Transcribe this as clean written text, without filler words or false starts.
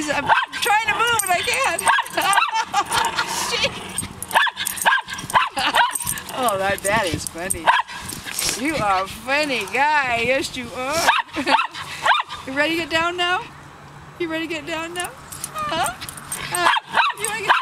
I'm trying to move and I can't. Oh, that is funny. You are a funny guy. Yes, you are. You ready to get down now? You ready to get down now? Huh? You want to get